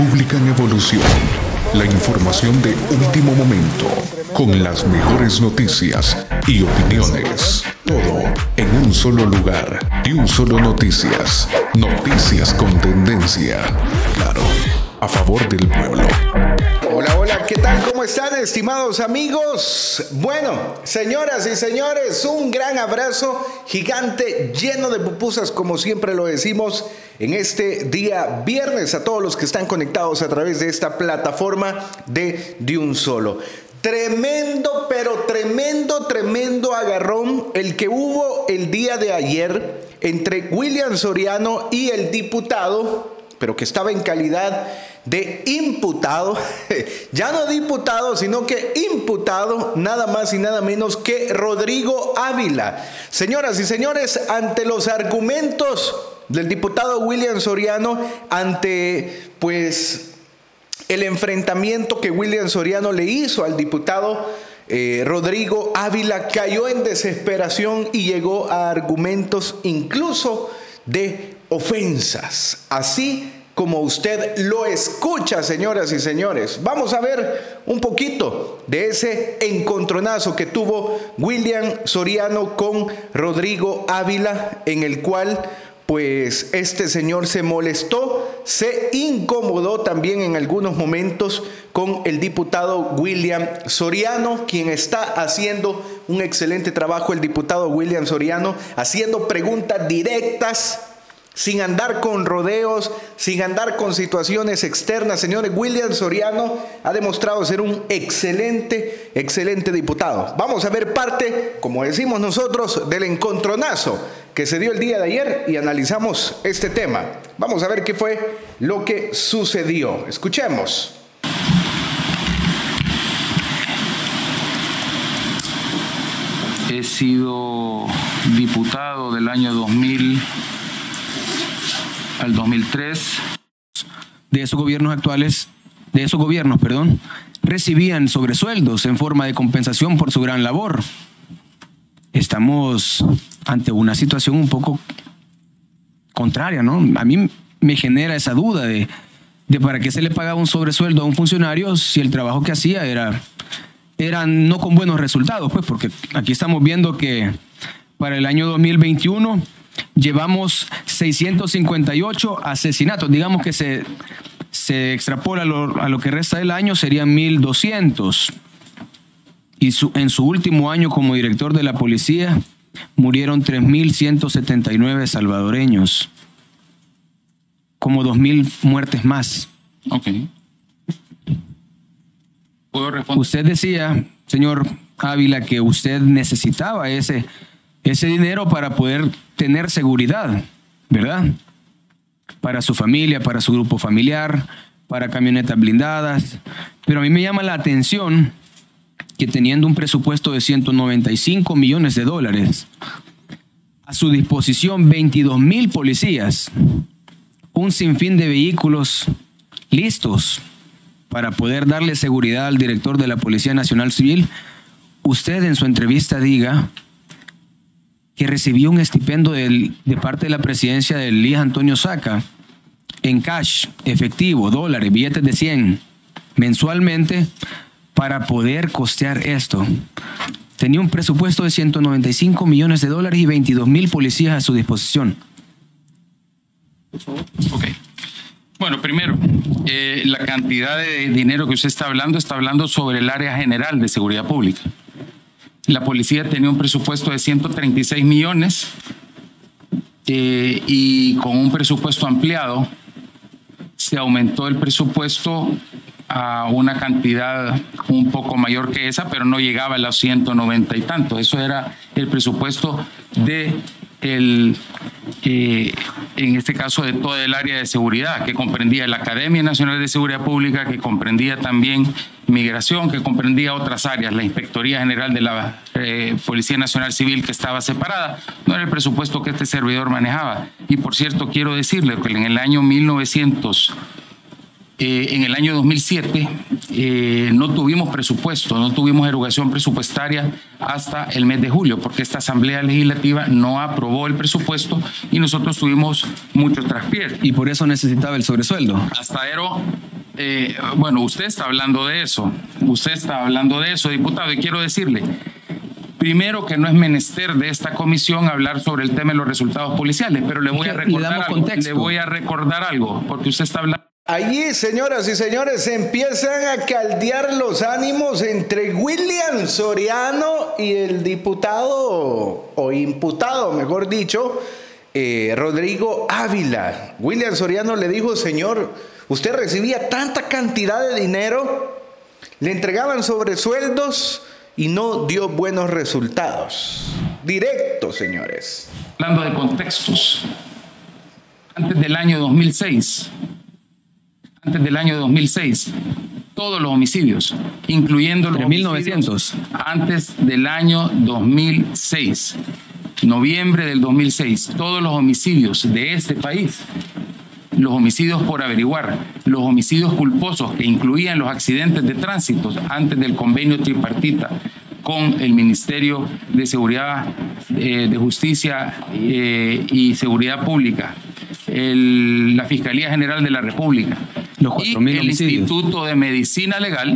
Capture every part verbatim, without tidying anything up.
Pública en Evolución. La información de último momento, con las mejores noticias y opiniones. Todo en un solo lugar y un solo noticias. Noticias con tendencia. Claro, a favor del pueblo. Hola, hola, ¿qué tal? ¿Cómo están, estimados amigos? Bueno, señoras y señores, un gran abrazo gigante, lleno de pupusas, como siempre lo decimos, en este día viernes a todos los que están conectados a través de esta plataforma de De Un Solo. Tremendo, pero tremendo, tremendo agarrón el que hubo el día de ayer entre William Soriano y el diputado, pero que estaba en calidad de imputado, ya no diputado, sino que imputado, nada más y nada menos que Rodrigo Ávila. Señoras y señores, ante los argumentos del diputado William Soriano, ante pues el enfrentamiento que William Soriano le hizo al diputado eh, Rodrigo Ávila, cayó en desesperación y llegó a argumentos incluso de ofensas, así como usted lo escucha, señoras y señores. Vamos a ver un poquito de ese encontronazo que tuvo William Soriano con Rodrigo Ávila, en el cual pues este señor se molestó, se incomodó también en algunos momentos con el diputado William Soriano, quien está haciendo un excelente trabajo, el diputado William Soriano, haciendo preguntas directas, sin andar con rodeos, sin andar con situaciones externas. Señores, William Soriano ha demostrado ser un excelente, excelente diputado. Vamos a ver parte, como decimos nosotros, del encontronazo que se dio el día de ayer y analizamos este tema. Vamos a ver qué fue lo que sucedió. Escuchemos. He sido diputado del año dos mil al dos mil tres. De esos gobiernos actuales, de esos gobiernos, perdón, recibían sobresueldos en forma de compensación por su gran labor. Estamos ante una situación un poco contraria, ¿no? A mí me genera esa duda de, de para qué se le pagaba un sobresueldo a un funcionario si el trabajo que hacía era, era no con buenos resultados, pues, porque aquí estamos viendo que para el año dos mil veintiuno llevamos seiscientos cincuenta y ocho asesinatos. Digamos que se, se extrapola lo, a lo que resta del año, serían mil doscientos. Y su, en su último año como director de la policía murieron tres mil ciento setenta y nueve salvadoreños. Como dos mil muertes más. Ok. ¿Puedo responder? Usted decía, señor Ávila, que usted necesitaba ese, ese dinero para poder tener seguridad, ¿verdad? Para su familia, para su grupo familiar, para camionetas blindadas. Pero a mí me llama la atención que teniendo un presupuesto de ciento noventa y cinco millones de dólares, a su disposición veintidós mil policías, un sinfín de vehículos listos para poder darle seguridad al director de la Policía Nacional Civil, usted en su entrevista diga que recibió un estipendio del, de parte de la presidencia de Elías Antonio Saca en cash, efectivo, dólares, billetes de cien, mensualmente, para poder costear esto. Tenía un presupuesto de ciento noventa y cinco millones de dólares y veintidós mil policías a su disposición. Ok. Bueno, primero, eh, la cantidad de dinero que usted está hablando, está hablando sobre el área general de seguridad pública. La policía tenía un presupuesto de ciento treinta y seis millones eh, y con un presupuesto ampliado se aumentó el presupuesto a una cantidad un poco mayor que esa, pero no llegaba a los ciento noventa y tantos. Eso era el presupuesto de el, eh, en este caso de todo el área de seguridad, que comprendía la Academia Nacional de Seguridad Pública, que comprendía también migración, que comprendía otras áreas, la Inspectoría General de la eh, Policía Nacional Civil, que estaba separada. No era el presupuesto que este servidor manejaba. Y por cierto, quiero decirle que en el año mil novecientos Eh, en el año dos mil siete eh, no tuvimos presupuesto, no tuvimos erogación presupuestaria hasta el mes de julio, porque esta Asamblea Legislativa no aprobó el presupuesto y nosotros tuvimos mucho traspiés. Y por eso necesitaba el sobresueldo. Hasta enero Eh, bueno, usted está hablando de eso, usted está hablando de eso, diputado, y quiero decirle, primero que no es menester de esta comisión hablar sobre el tema de los resultados policiales, pero le voy a recordar algo, le voy a recordar algo, porque usted está hablando. Allí, señoras y señores, se empiezan a caldear los ánimos entre William Soriano y el diputado, o imputado, mejor dicho, eh, Rodrigo Ávila. William Soriano le dijo: señor, usted recibía tanta cantidad de dinero, le entregaban sobresueldos y no dio buenos resultados. Directo, señores. Hablando de contextos, antes del año dos mil seis, antes del año dos mil seis, todos los homicidios, incluyendo los mil novecientos, antes del año dos mil seis, noviembre del dos mil seis, todos los homicidios de este país, los homicidios por averiguar, los homicidios culposos que incluían los accidentes de tránsito antes del convenio tripartita con el Ministerio de Seguridad, eh, de Justicia eh, y Seguridad Pública, el, la Fiscalía General de la República los y el Instituto de Medicina Legal,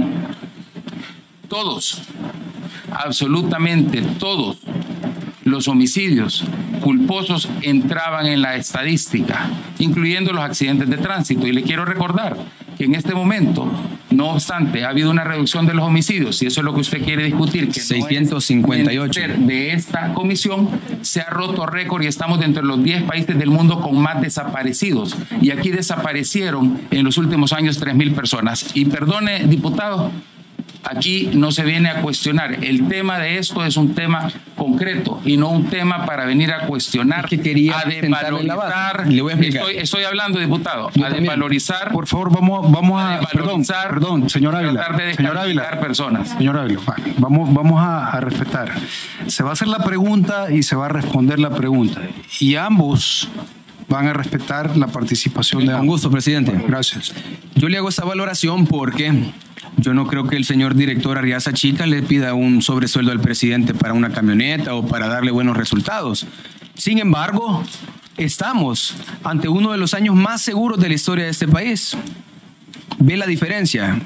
todos, absolutamente todos los homicidios culposos entraban en la estadística, incluyendo los accidentes de tránsito. Y le quiero recordar que en este momento, no obstante, ha habido una reducción de los homicidios, si eso es lo que usted quiere discutir, que seiscientos cincuenta y ocho. No es de esta comisión, se ha roto récord y estamos dentro de los diez países del mundo con más desaparecidos. Y aquí desaparecieron en los últimos años tres mil personas. Y perdone, diputado, aquí no se viene a cuestionar. El tema de esto es un tema concreto y no un tema para venir a cuestionar, que quería a desvalorizar. Le voy a explicar. Estoy, estoy hablando, diputado, Yo a también. desvalorizar. Por favor, vamos, vamos a, a perdón, perdón, señor Ávila, de señor Ávila, personas. Señor Ávila, vamos, vamos a, a respetar. Se va a hacer la pregunta y se va a responder la pregunta. Y ambos van a respetar la participación de ambos. Con gusto, presidente. Bueno, gracias. Yo le hago esta valoración porque yo no creo que el señor director Arriaza Chica le pida un sobresueldo al presidente para una camioneta o para darle buenos resultados. Sin embargo, estamos ante uno de los años más seguros de la historia de este país. ¿Ve la diferencia?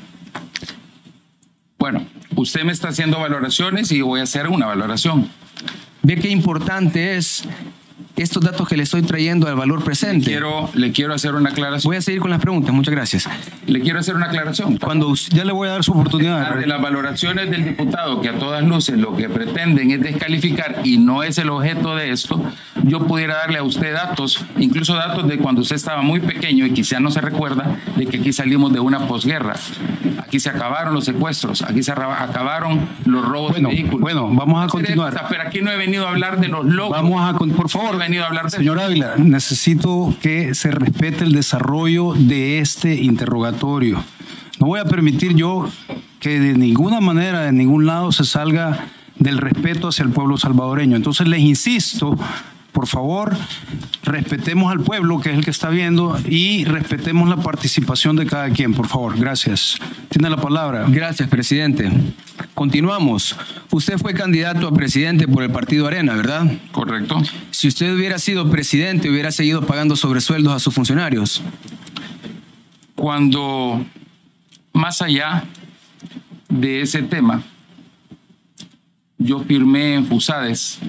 Bueno, usted me está haciendo valoraciones y voy a hacer una valoración. ¿Ve qué importante es estos datos que le estoy trayendo al valor presente? Le quiero, le quiero hacer una aclaración. Voy a seguir con las preguntas. Muchas gracias. Le quiero hacer una aclaración. Cuando ya le voy a dar su oportunidad. De las valoraciones del diputado, que a todas luces lo que pretenden es descalificar y no es el objeto de esto, yo pudiera darle a usted datos, incluso datos de cuando usted estaba muy pequeño y quizá no se recuerda de que aquí salimos de una posguerra. Aquí se acabaron los secuestros, aquí se acabaron los robos Bueno, de vehículos. bueno, vamos a continuar. Pero aquí no he venido a hablar de los logros. Vamos a, con- por favor, No he venido a hablar de señor Ávila, necesito que se respete el desarrollo de este interrogatorio. No voy a permitir yo que de ninguna manera, de ningún lado, se salga del respeto hacia el pueblo salvadoreño. Entonces les insisto, por favor, respetemos al pueblo, que es el que está viendo, y respetemos la participación de cada quien, por favor. Gracias. Tiene la palabra. Gracias, presidente. Continuamos. Usted fue candidato a presidente por el partido Arena, ¿verdad? Correcto. Si usted hubiera sido presidente, hubiera seguido pagando sobresueldos a sus funcionarios. Cuando, más allá de ese tema, yo firmé en FUSADES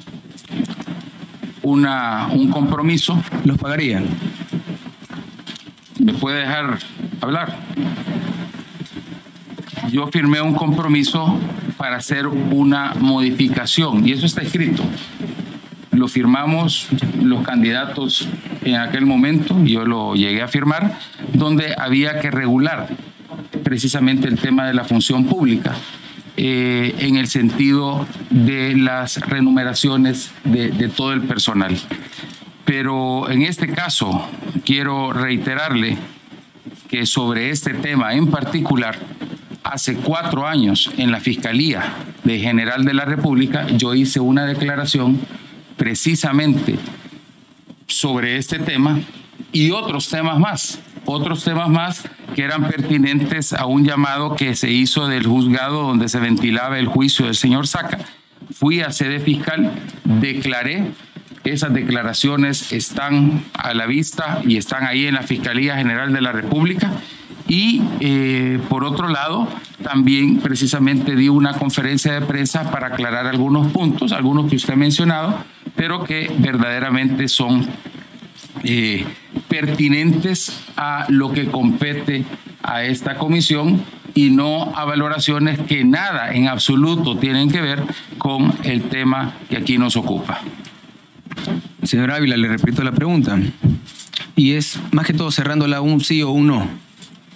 una, un compromiso. ¿Los pagarían? ¿Me puede dejar hablar? Yo firmé un compromiso para hacer una modificación, y eso está escrito. Lo firmamos los candidatos en aquel momento, yo lo llegué a firmar, donde había que regular precisamente el tema de la función pública, eh, en el sentido de las remuneraciones de, de todo el personal. Pero en este caso quiero reiterarle que sobre este tema en particular, hace cuatro años en la Fiscalía de General de la República yo hice una declaración precisamente sobre este tema y otros temas más, otros temas más que eran pertinentes a un llamado que se hizo del juzgado donde se ventilaba el juicio del señor Saca. Fui a sede fiscal, declaré Esas declaraciones están a la vista y están ahí en la Fiscalía General de la República. Y eh, por otro lado, también precisamente di una conferencia de prensa para aclarar algunos puntos, algunos que usted ha mencionado, pero que verdaderamente son eh, pertinentes a lo que compete a esta comisión y no a valoraciones que nada en absoluto tienen que ver con el tema que aquí nos ocupa. Señor Ávila, le repito la pregunta, y es más que todo cerrándola un sí o un no.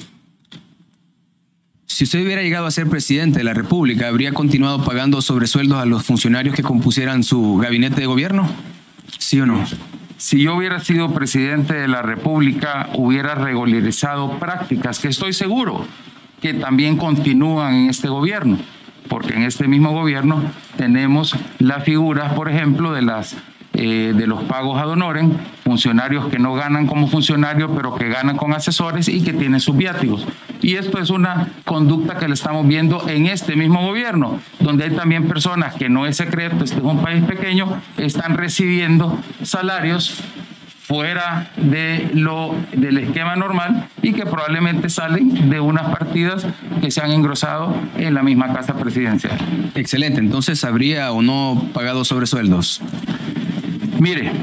Si usted hubiera llegado a ser presidente de la República, ¿habría continuado pagando sobresueldos a los funcionarios que compusieran su gabinete de gobierno? ¿Sí o no? Si yo hubiera sido presidente de la República, hubiera regularizado prácticas que estoy seguro que también continúan en este gobierno, porque en este mismo gobierno tenemos las figuras, por ejemplo, de las Eh, de los pagos ad honorem, funcionarios que no ganan como funcionarios, pero que ganan con asesores y que tienen sus viáticos. Y esto es una conducta que le estamos viendo en este mismo gobierno, donde hay también personas que no es secreto, este es un país pequeño, están recibiendo salarios fuera de lo, del esquema normal y que probablemente salen de unas partidas que se han engrosado en la misma casa presidencial. Excelente, entonces ¿habría o no pagado sobresueldos? Mire,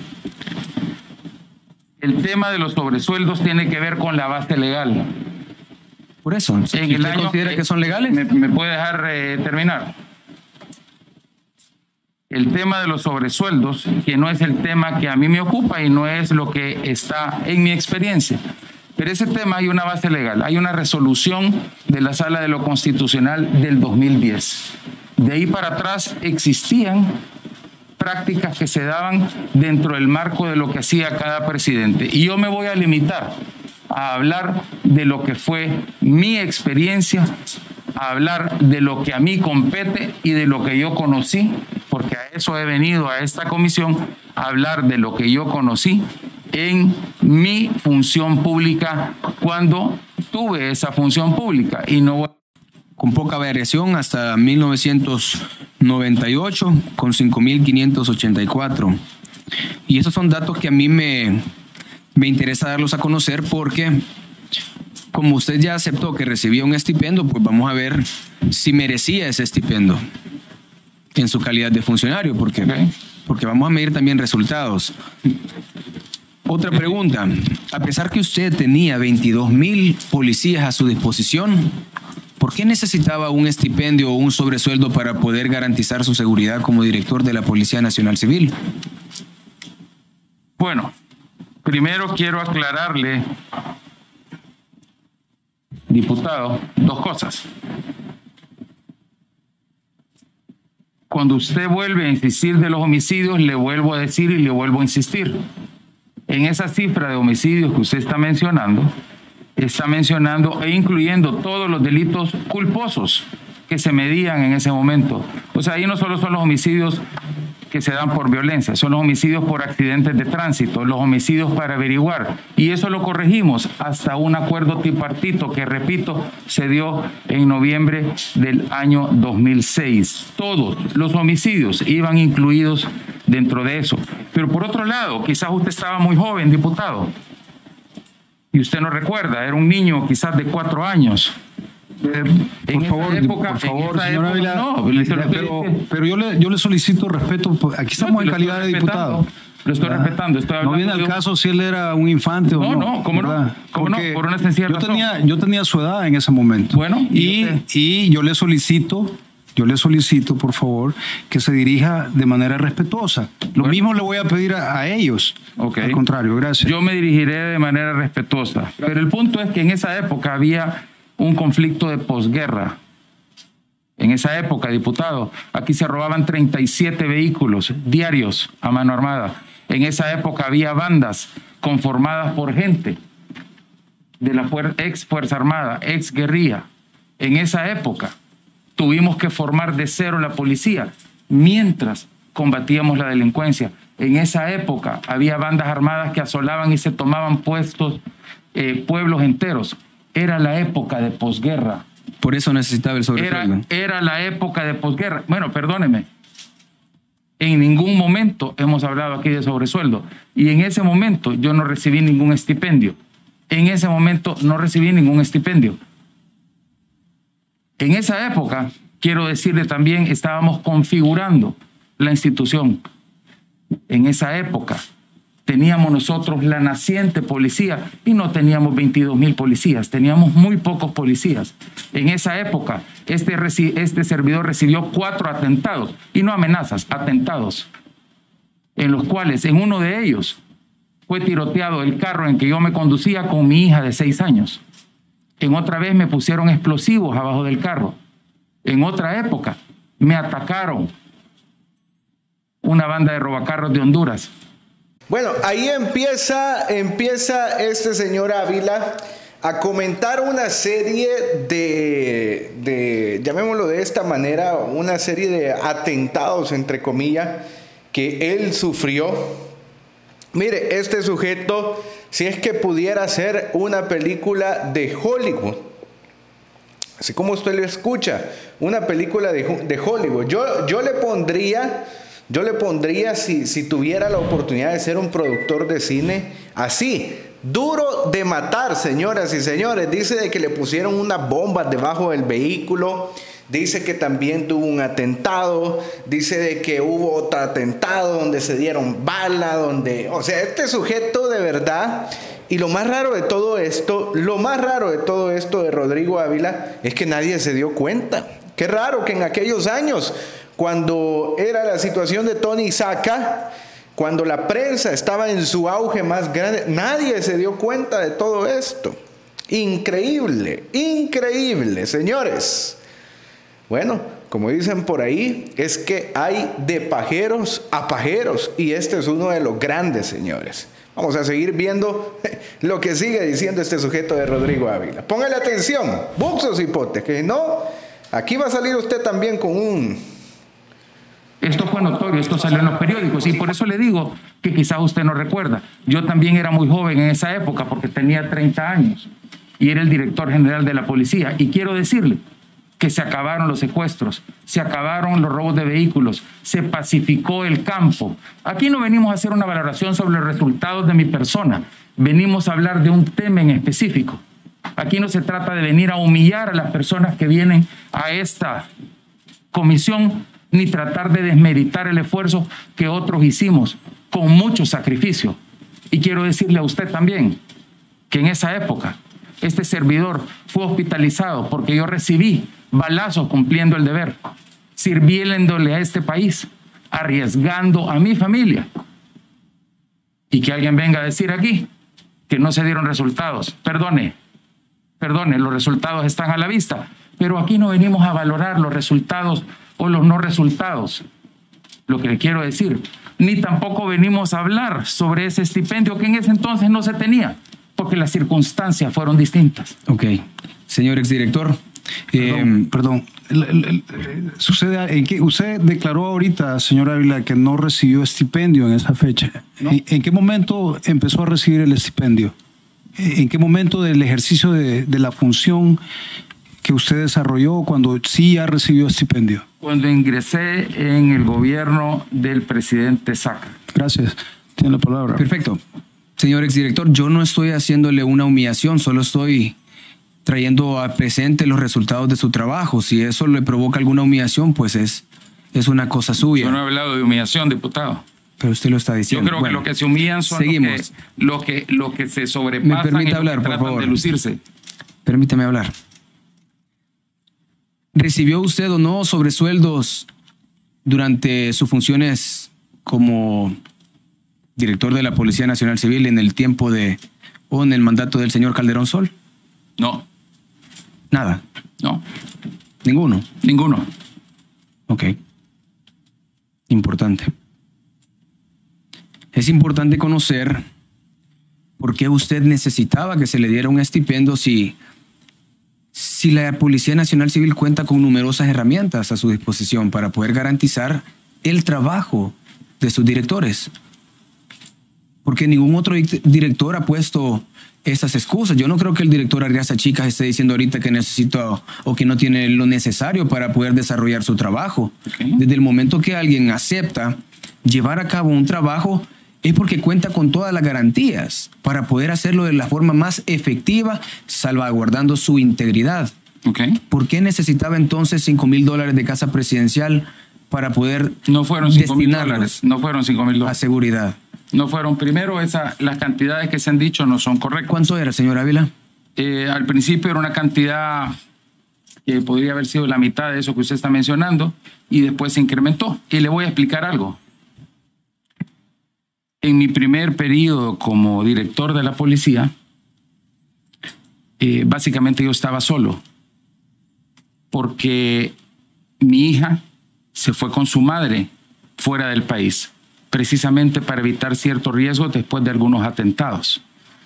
el tema de los sobresueldos tiene que ver con la base legal. Por eso, en ¿usted el año, considera que son legales? ¿Me, me puede dejar eh, terminar? El tema de los sobresueldos, que no es el tema que a mí me ocupa y no es lo que está en mi experiencia. Pero ese tema hay una base legal, hay una resolución de la Sala de lo Constitucional del dos mil diez. De ahí para atrás existían prácticas que se daban dentro del marco de lo que hacía cada presidente. Y yo me voy a limitar a hablar de lo que fue mi experiencia, a hablar de lo que a mí compete y de lo que yo conocí, porque a eso he venido a esta comisión, a hablar de lo que yo conocí en mi función pública cuando tuve esa función pública y no con poca variación hasta mil novecientos noventa y ocho con cinco mil quinientos ochenta y cuatro. Y esos son datos que a mí me, me interesa darlos a conocer porque como usted ya aceptó que recibía un estipendio, pues vamos a ver si merecía ese estipendio en su calidad de funcionario, porque, porque vamos a medir también resultados. Otra pregunta, a pesar que usted tenía veintidós mil policías a su disposición, ¿por qué necesitaba un estipendio o un sobresueldo para poder garantizar su seguridad como director de la Policía Nacional Civil? Bueno, primero quiero aclararle, diputado, dos cosas. Cuando usted vuelve a insistir de los homicidios, le vuelvo a decir y le vuelvo a insistir. En esa cifra de homicidios que usted está mencionando, está mencionando e incluyendo todos los delitos culposos que se medían en ese momento. O sea, ahí no solo son los homicidios que se dan por violencia, son los homicidios por accidentes de tránsito, los homicidios para averiguar. Y eso lo corregimos hasta un acuerdo tripartito que, repito, se dio en noviembre del año dos mil seis. Todos los homicidios iban incluidos dentro de eso. Pero por otro lado, quizás usted estaba muy joven, diputado, y usted no recuerda, era un niño quizás de cuatro años. Eh, por favor, época, por favor, señora época, Ávila, no, pero, pero yo, le, yo le solicito respeto, aquí estamos no, en calidad de diputado. Lo estoy ¿verdad? respetando. Estoy no viene al caso si él era un infante no, o no. No, ¿cómo ¿verdad? no? ¿Cómo no? Por una sencilla yo razón. tenía, yo tenía su edad en ese momento. Bueno, y, yo y yo le solicito... Yo le solicito, por favor, que se dirija de manera respetuosa. Lo bueno. mismo le voy a pedir a, a ellos. Okay. Al contrario, gracias. Yo me dirigiré de manera respetuosa. Pero el punto es que en esa época había un conflicto de posguerra. En esa época, diputado, aquí se robaban treinta y siete vehículos diarios a mano armada. En esa época había bandas conformadas por gente de la ex Fuerza Armada, ex guerrilla. En esa época tuvimos que formar de cero la policía mientras combatíamos la delincuencia. En esa época había bandas armadas que asolaban y se tomaban puestos, eh, pueblos enteros. Era la época de posguerra. Por eso necesitaba el sobresueldo. Era, era la época de posguerra. Bueno, perdóneme. En ningún momento hemos hablado aquí de sobresueldo. Y en ese momento yo no recibí ningún estipendio. En ese momento no recibí ningún estipendio. En esa época, quiero decirle también, estábamos configurando la institución. En esa época teníamos nosotros la naciente policía y no teníamos veintidós mil policías, teníamos muy pocos policías. En esa época, este, este servidor recibió cuatro atentados, y no amenazas, atentados, en los cuales en uno de ellos fue tiroteado el carro en que yo me conducía con mi hija de seis años. En otra vez me pusieron explosivos abajo del carro. En otra época me atacaron una banda de robacarros de Honduras. Bueno, ahí empieza, empieza este señor Ávila a comentar una serie de, de, llamémoslo de esta manera, una serie de atentados, entre comillas, que él sufrió. Mire, este sujeto, si es que pudiera hacer una película de Hollywood, así como usted lo escucha, una película de, de Hollywood, yo, yo le pondría... Yo le pondría, si, si tuviera la oportunidad de ser un productor de cine, así, duro de matar, señoras y señores. Dice de que le pusieron unas bombas debajo del vehículo, dice que también tuvo un atentado, dice de que hubo otro atentado donde se dieron bala, donde... O sea, este sujeto de verdad... Y lo más raro de todo esto, lo más raro de todo esto de Rodrigo Ávila es que nadie se dio cuenta. Qué raro que en aquellos años, cuando era la situación de Tony Saca, cuando la prensa estaba en su auge más grande, nadie se dio cuenta de todo esto. Increíble, increíble, señores. Bueno, como dicen por ahí, es que hay de pajeros a pajeros, y este es uno de los grandes, señores. Vamos a seguir viendo lo que sigue diciendo este sujeto de Rodrigo Ávila. Póngale atención, buxos hipotes, que no, aquí va a salir usted también con un... Esto fue notorio, esto salió en los periódicos, y por eso le digo que quizás usted no recuerda. Yo también era muy joven en esa época porque tenía treinta años y era el director general de la policía, y quiero decirle que se acabaron los secuestros, se acabaron los robos de vehículos, se pacificó el campo. Aquí no venimos a hacer una valoración sobre los resultados de mi persona, venimos a hablar de un tema en específico. Aquí no se trata de venir a humillar a las personas que vienen a esta comisión, ni tratar de desmeritar el esfuerzo que otros hicimos con mucho sacrificio. Y quiero decirle a usted también que en esa época este servidor fue hospitalizado porque yo recibí balazos cumpliendo el deber, sirviéndole a este país, arriesgando a mi familia. Y que alguien venga a decir aquí que no se dieron resultados. Perdone, perdone, los resultados están a la vista, pero aquí no venimos a valorar los resultados o los no resultados. Lo que le quiero decir, ni tampoco venimos a hablar sobre ese estipendio que en ese entonces no se tenía, porque las circunstancias fueron distintas. Ok. Señor exdirector. Perdón, eh, perdón. El, el, el, sucede en que usted declaró ahorita, señor Ávila, que no recibió estipendio en esa fecha. ¿No? ¿En, ¿En qué momento empezó a recibir el estipendio? ¿En qué momento del ejercicio de, de la función que usted desarrolló cuando sí ya recibió estipendio? Cuando ingresé en el gobierno del presidente Saca. Gracias. Tiene la palabra. Perfecto. Señor exdirector, yo no estoy haciéndole una humillación, solo estoy trayendo a presente los resultados de su trabajo. Si eso le provoca alguna humillación, pues es, es una cosa suya. Yo no he hablado de humillación, diputado. Pero usted lo está diciendo. Yo creo bueno, que lo que se humillan son seguimos. Lo, que, lo, que, lo que se sobrepasan. Me permite y hablar, lo que por tratan favor. de lucirse. Permítame hablar. ¿Recibió usted o no sobresueldos durante sus funciones como director de la Policía Nacional Civil en el tiempo de o en el mandato del señor Calderón Sol? No. Nada. No. Ninguno. Ninguno. Ok. Importante. Es importante conocer por qué usted necesitaba que se le diera un estipendio si, si la Policía Nacional Civil cuenta con numerosas herramientas a su disposición para poder garantizar el trabajo de sus directores. Porque ningún otro director ha puesto esas excusas. Yo no creo que el director Arriaza Chicas esté diciendo ahorita que necesita o que no tiene lo necesario para poder desarrollar su trabajo. Okay. Desde el momento que alguien acepta llevar a cabo un trabajo es porque cuenta con todas las garantías para poder hacerlo de la forma más efectiva, salvaguardando su integridad. Okay. ¿Por qué necesitaba entonces cinco mil dólares de casa presidencial para poder no fueron cinco mil dólares, no fueron cinco mil dólares a seguridad? No fueron. Primero, esa, las cantidades que se han dicho no son correctas. ¿Cuánto era, señor Ávila? Eh, al principio era una cantidad que podría haber sido la mitad de eso que usted está mencionando y después se incrementó. Y le voy a explicar algo. En mi primer periodo como director de la policía, eh, básicamente yo estaba solo porque mi hija se fue con su madre fuera del país, precisamente para evitar ciertos riesgos después de algunos atentados.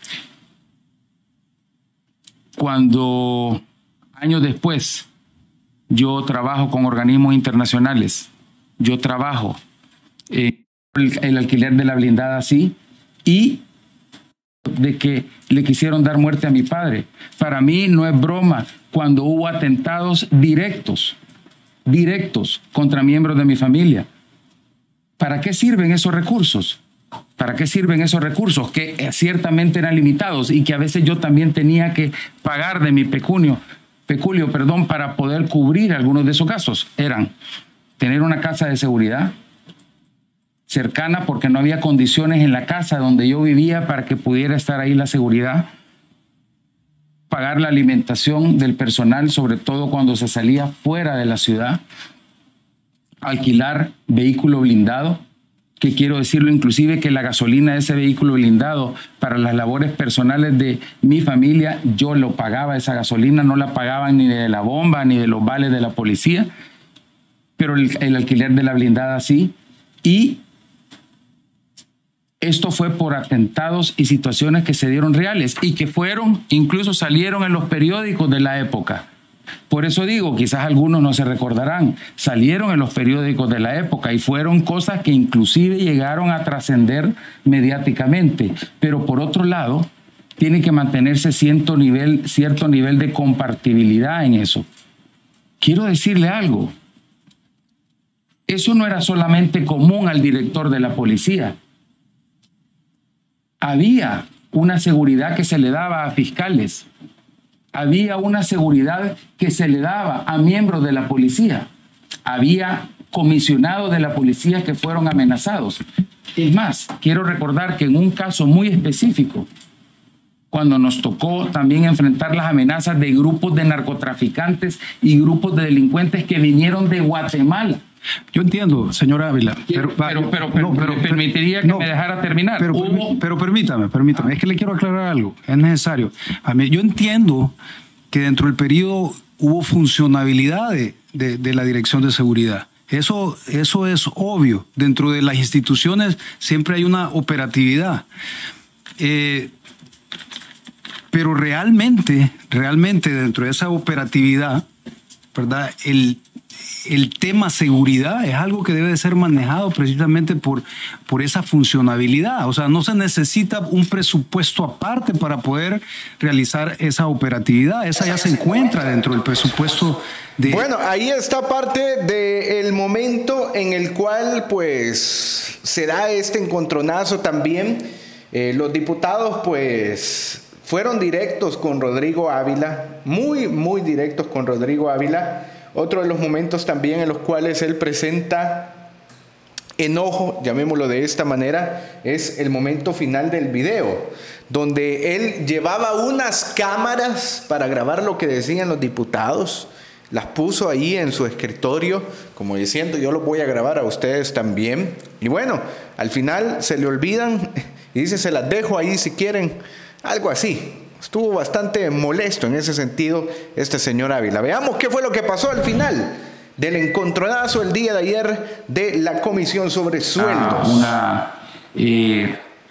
Cuando años después yo trabajo con organismos internacionales, yo trabajo eh, el, el alquiler de la blindada así y de que le quisieron dar muerte a mi padre. Para mí no es broma cuando hubo atentados directos, directos contra miembros de mi familia. ¿Para qué sirven esos recursos? ¿Para qué sirven esos recursos que ciertamente eran limitados y que a veces yo también tenía que pagar de mi pecunio, peculio, perdón, para poder cubrir algunos de esos casos? Eran tener una casa de seguridad cercana porque no había condiciones en la casa donde yo vivía para que pudiera estar ahí la seguridad, pagar la alimentación del personal, sobre todo cuando se salía fuera de la ciudad, alquilar vehículo blindado, que quiero decirlo inclusive que la gasolina de ese vehículo blindado para las labores personales de mi familia, yo lo pagaba esa gasolina, no la pagaban ni de la bomba ni de los vales de la policía, pero el, el alquiler de la blindada sí. Y esto fue por atentados y situaciones que se dieron reales y que fueron, incluso salieron en los periódicos de la época. Por eso digo, quizás algunos no se recordarán, salieron en los periódicos de la época y fueron cosas que inclusive llegaron a trascender mediáticamente. Pero por otro lado, tiene que mantenerse cierto nivel, cierto nivel de compartibilidad en eso. Quiero decirle algo. Eso no era solamente común al director de la policía. Había una seguridad que se le daba a fiscales. Había una seguridad que se le daba a miembros de la policía. Había comisionados de la policía que fueron amenazados. Es más, quiero recordar que en un caso muy específico, cuando nos tocó también enfrentar las amenazas de grupos de narcotraficantes y grupos de delincuentes que vinieron de Guatemala. Yo entiendo, señor Ávila, pero, pero, pero, pero, no, pero permitiría que no, me dejara terminar. Pero, Hubo... pero permítame, permítame, ah. es que le quiero aclarar algo, es necesario. A mí, yo entiendo que dentro del periodo hubo funcionabilidad de, de, de la Dirección de Seguridad. Eso, eso es obvio. Dentro de las instituciones siempre hay una operatividad. Eh, pero realmente, realmente dentro de esa operatividad, ¿verdad? El El tema seguridad es algo que debe de ser manejado precisamente por, por esa funcionabilidad. O sea, no se necesita un presupuesto aparte para poder realizar esa operatividad. Esa ya se encuentra dentro del presupuesto de... Bueno, ahí está parte del momento en el cual pues se da este encontronazo también. Eh, los diputados pues fueron directos con Rodrigo Ávila, muy, muy directos con Rodrigo Ávila. Otro de los momentos también en los cuales él presenta enojo, llamémoslo de esta manera, es el momento final del video, donde él llevaba unas cámaras para grabar lo que decían los diputados, las puso ahí en su escritorio, como diciendo, yo los voy a grabar a ustedes también. Y bueno, al final se le olvidan y dice, se las dejo ahí si quieren, algo así. Estuvo bastante molesto en ese sentido este señor Ávila. Veamos qué fue lo que pasó al final del encontronazo el día de ayer de la Comisión sobre Sueldos. Ah, una, eh,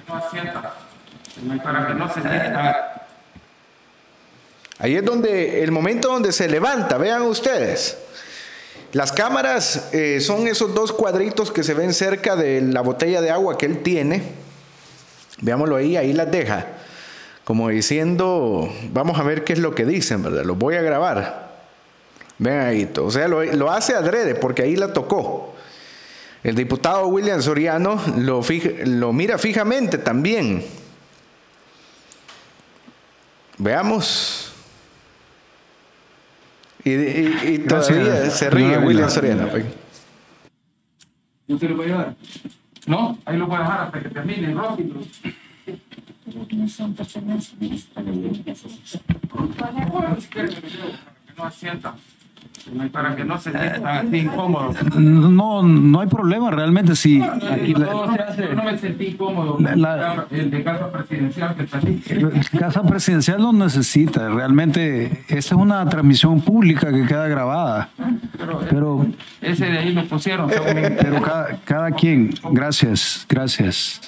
para que no se deja. Ahí es donde el momento donde se levanta, vean ustedes. Las cámaras eh, son esos dos cuadritos que se ven cerca de la botella de agua que él tiene. Veámoslo ahí, ahí las deja. como diciendo, vamos a ver qué es lo que dicen, ¿verdad? Los voy a grabar. Ven ahí, o sea, lo, lo hace adrede porque ahí la tocó. El diputado William Soriano lo, fija, lo mira fijamente también. Veamos. Y, y, y todavía Gracias. se ríe no, William no. Soriano. ¿Yo te lo voy a llevar? No, ahí lo voy a dejar hasta que termine rápido. No son personas administrativas. No asientan. Para que no se sientan así incómodos. No, no hay problema realmente. Si aquí la, no me sentí incómodo. La, el de casa presidencial que está aquí. Casa presidencial no necesita. Realmente, esta es una transmisión pública que queda grabada. Pero, pero ese de ahí lo pusieron. Pero cada, cada quien. Gracias, gracias.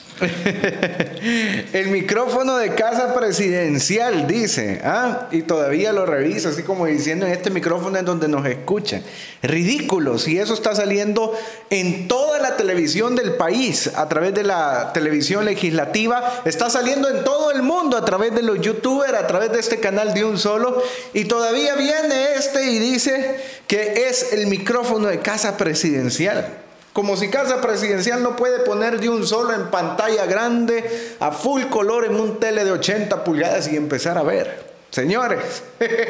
El micrófono de casa presidencial, dice, ¿ah? Y todavía lo revisa, así como diciendo, en este micrófono es donde nos escuchan. Ridículo, si eso está saliendo en toda la televisión del país, a través de la televisión legislativa, está saliendo en todo el mundo, a través de los youtubers, a través de este canal de un solo, y todavía viene este y dice que es el micrófono de casa presidencial. Como si casa presidencial no puede poner de un solo en pantalla grande, a full color en un tele de ochenta pulgadas y empezar a ver. Señores,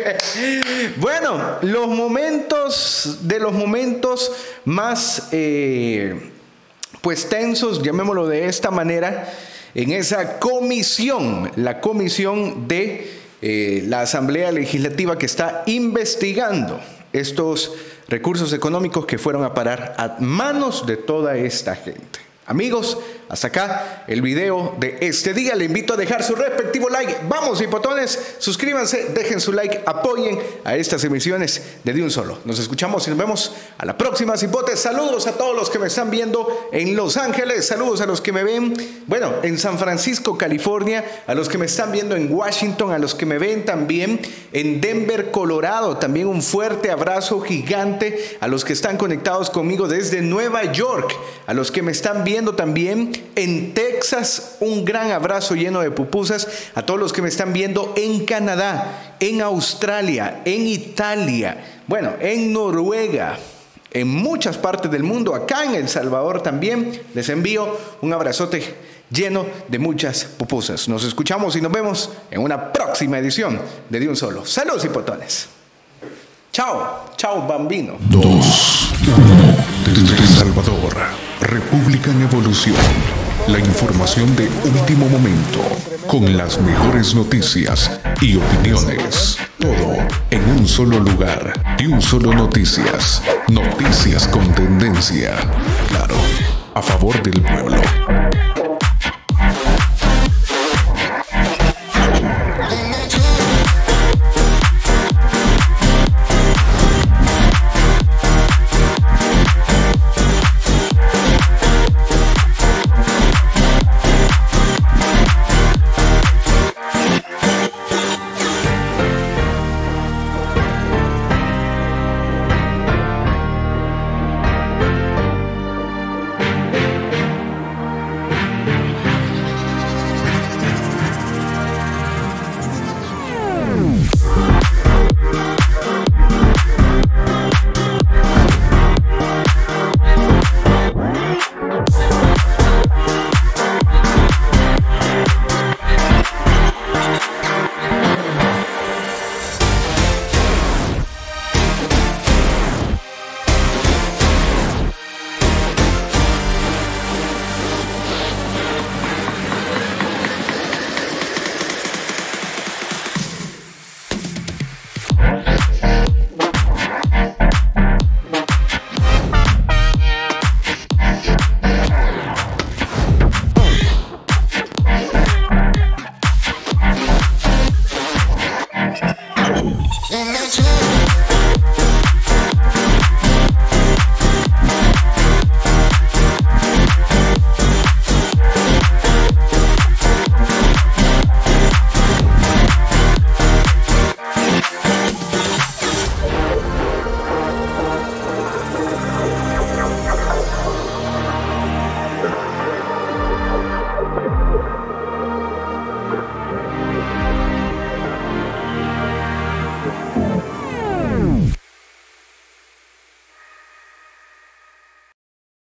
bueno, los momentos de los momentos más eh, pues tensos, llamémoslo de esta manera, en esa comisión, la comisión de eh, la Asamblea Legislativa que está investigando estos recursos económicos que fueron a parar a manos de toda esta gente. Amigos, hasta acá el video de este día. Le invito a dejar su respectivo like. Vamos, hipotones, suscríbanse, dejen su like, apoyen a estas emisiones de De Un Solo. Nos escuchamos y nos vemos a la próxima, hipotes. Saludos a todos los que me están viendo en Los Ángeles. Saludos a los que me ven, bueno, en San Francisco, California. A los que me están viendo en Washington. A los que me ven también en Denver, Colorado. También un fuerte abrazo gigante a los que están conectados conmigo desde Nueva York. A los que me están viendo también en Texas, un gran abrazo lleno de pupusas. A todos los que me están viendo en Canadá, en Australia, en Italia, bueno, en Noruega, en muchas partes del mundo, acá en El Salvador también, les envío un abrazote lleno de muchas pupusas. Nos escuchamos y nos vemos en una próxima edición de De Un Solo. Saludos, hipotones. Chao, chao, bambino. Dos. Desde El Salvador, República en Evolución. La información de último momento, con las mejores noticias y opiniones. Todo en un solo lugar. De Un Solo Noticias. Noticias con tendencia. Claro, a favor del pueblo.